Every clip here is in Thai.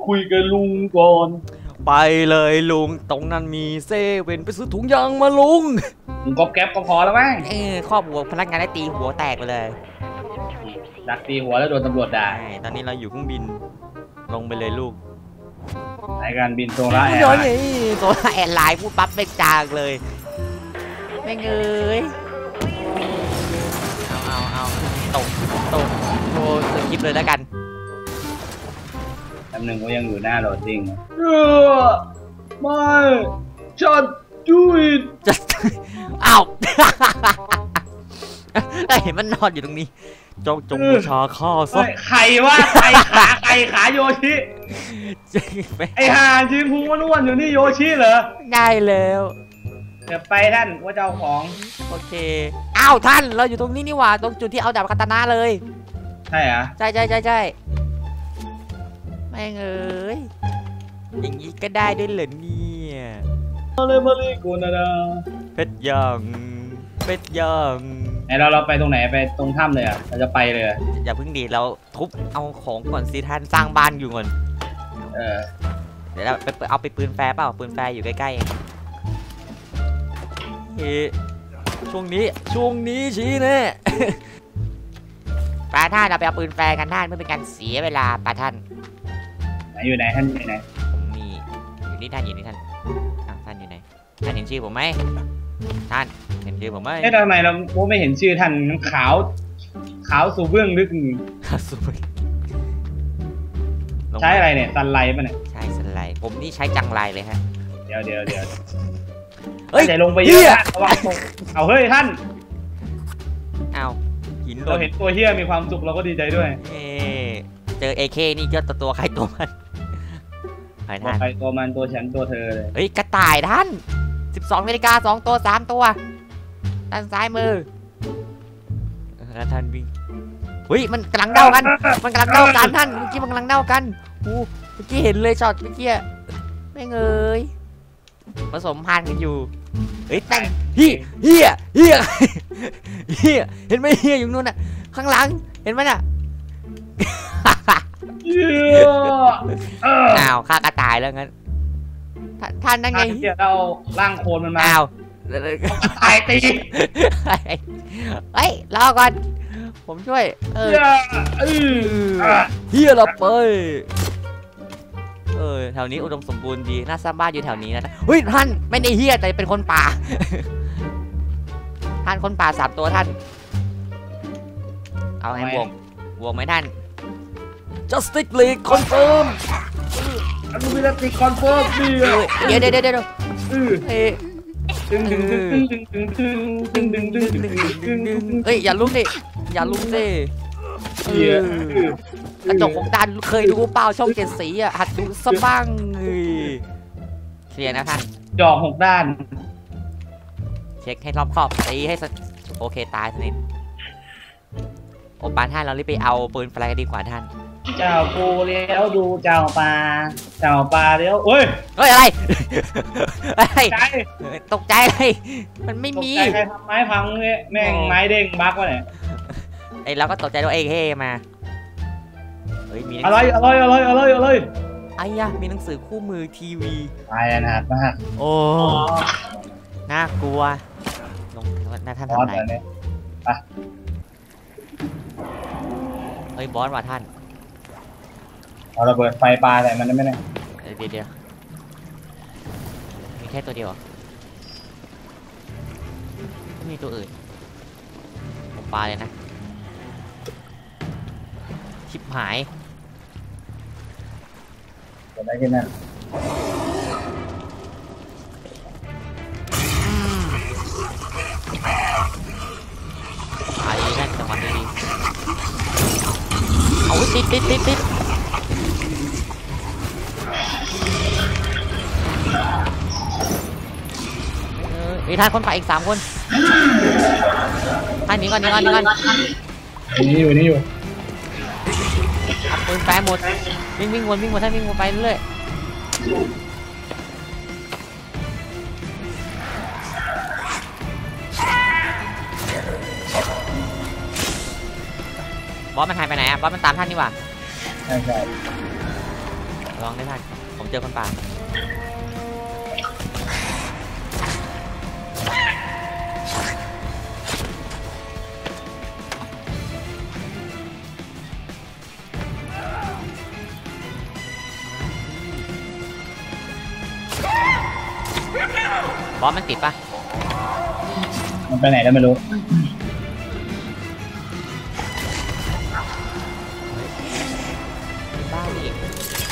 คุยกับลุงก่อนไปเลยลุงตรงนั้นมีเซเว่นไปซื้อถุงยางมาลุงก๊อบแก๊บก็พอแล้วมั้งครอบหัวพนักงานได้ตีหัวแตกไปเลยดักตีหัวแล้วโดนตำรวจด่าตอนนี้เราอยู่เครื่องบินลงไปเลยลูกสายการบินโซล่าแอร์ไลน์โซล่าแอร์ไลน์พูดปั๊บไม่จางเลยไม่เงยเอาตกโอ้คลิปเลยแล้วกันตำแหน่งก็ยังอยู่หน้าโหลดดิ้งไม่จัดดูอิดอ้าวเห็นมันนอนอยู่ตรงนี้จงบูชาข้าซะใครว่าใครขาโยชิไอห่ายืนพุงอ้วนอยู่นี่โยชิเหรอได้แล้วเดี๋ยวไปท่านว่าเจ้าของโอเคอ้าวท่านเราอยู่ตรงนี้นี่หว่าตรงจุดที่เอาดาบคาตานะเลยใช่เหรอใช่ไม่เงยอย่างนี้ก็ได้ด้วยเหรอเนี่ยมาเลยกูนะเป็ดย่างไหนเราไปตรงไหนไปตรงถ้ำเลยอ่ะเราจะไปเลยอย่าเพิ่งดีเราทุบเอาของก่อนสิท่านสร้างบ้านอยู่ก่อนเดี๋ยวเราไปเอาไปปืนแฟร์เปล่าปืนแฟร์อยู่ใกล้ๆช่วงนี้ชี้แน่ป้าท่านเราไปเอาปืนแฟร์กันท่านไม่เป็นการเสียเวลาป้าท่านอยู่ไหนท่านอยู่ไหนผมมีอยู่นี่ท่านท่านอยู่ไหนท่านเห็นชื่อผมไหมท่านเห็นชื่อผมไหมทำไมเราไม่เห็นชื่อท่านขาวสู่เบื้องลึกใช้อะไรเนี่ยซันไลป่ะเนี่ยใช่ซันไลผมนี่ใช้จังไรเลยฮะเดี๋ยวเฮ้ยใจลงไปเยอะระวังตกเอาเฮ้ยท่านเอาหินเราเห็นตัวเฮียมีความสุขเราก็ดีใจด้วยเจอ AK นี่ก็ตัวใครตัวมันใครตัวมันตัวฉันตัวเธอเลยเฮ้ยกระต่ายท่าน12 นาฬิกา 2 ตัว 3 ตัวด้านซ้ายมือแล้วท่านวิ่งเฮ้ยมันกำลังเด้ากันท่านเมื่อกี้มันกำลังเด้ากันเมื่อกี้เห็นเลยช็อตเมื่อกี้ไม่เงยผสมพันธุ์กันอยู่เฮ้ยแต่งเฮียเห็นไหมเฮียอยู่นู่นน่ะข้างหลังเห็นไหมน่ะอ้าวฆ่ากระต่ายแล้วงั้นท่านนั่นไงเดี๋ยวเราล่างโคลนมันมาอ้าวตายตีเฮ้ยรอก่อนผมช่วยเฮียเราไปแถวนี้อุดมสมบูรณ์ดีน่าสร้างบ้านอยู่แถวนี้นะเฮ้ยท่านไม่ได้เฮียแต่เป็นคนป่าท่านคนป่า3 ตัวท่านเอาไงบวกไหมท่าน Justice League Confirm มีนักตีคอนเฟิร์มเดี๋ยวเฮ้ยอย่าลุ้มดิกระจกของดันเคยดูเปล่าช่อง7 สีอ่ะหัดดูซะบ้างเคลียร์นะท่านจอก6 ด้านเช็คให้รอบครอบตีให้โอเคตายสนิทโอปานท่านเรารีบไปเอาปืนไฟกันดีกว่าท่านเจ้าปูเลี้ยวดูเจ้าปลาเลี้ยวอะไรตกใจเลยมันไม่มีใครทำไม้พังเนี่ยแม่งไม้เด้งบั๊กวะเนี่ยไอเราก็ตกใจด้วยเฮ้มาเฮ้ยมีอะไรไอ้ยะมีหนังสือคู่มือทีวีตายนานมากโอ้น่ากลัวลงท่านทำไหนเฮ้ยบอสว่ะท่านเราระเบิดไฟปลาใส่มันได้ไหมเนี่ยเดี๋ยวมีแค่ตัวเดียวไม่มีตัวอื่นผมปลาเลยนะชิบหายจะได้แค่นั้นไอ้นั่นจังหวะดีเอาติดมีท่านคนฝ่ายอีก3 คนท่านนี้ก่อนนี่อยู่ปืนแฟร์หมดวิ่งวนท่านวิ่งวนไปเรื่อยบอสมันหายไปไหนอะบอสมันตามท่านนี่หว่าใช่ลองได้ท่านผมเจอคนป่าบอสมันติดปะมันไปไหนแล้วไม่รู้บ้าอีก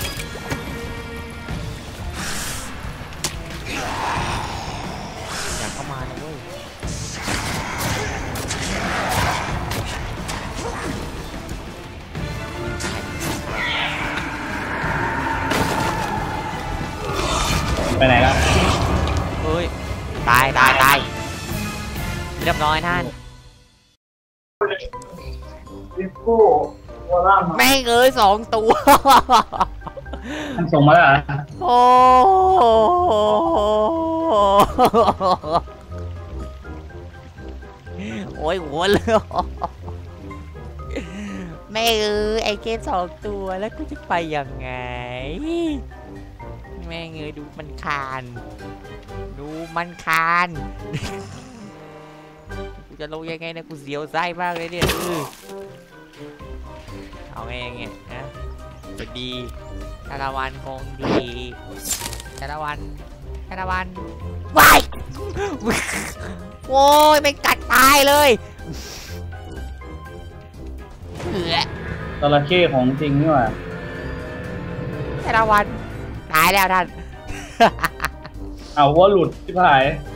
อยากเข้ามานะเว้ยไปไหนแล้วเฮ้ยตายเรียบร้อยท่านแม่งเอ้ย2 ตัวท่านส่งมาแล้วเหรอโอ้โอ้ยหัวเลยแม่เอ้ยไอเกม2 ตัวแล้วกูจะไปยังไงแม่เอ้ยดูมันคานกูจะลงยังไงนะกูเสียวไส้มากเลยเนี่ยเอาไงนะจะดีชาละวันคงดีชาละวันวายโว้ยไม่กัดตายเลยจระเข้ของจริงนี่หว่าชาละวันตายแล้วท่านเอาว่าหลุดที่ผาย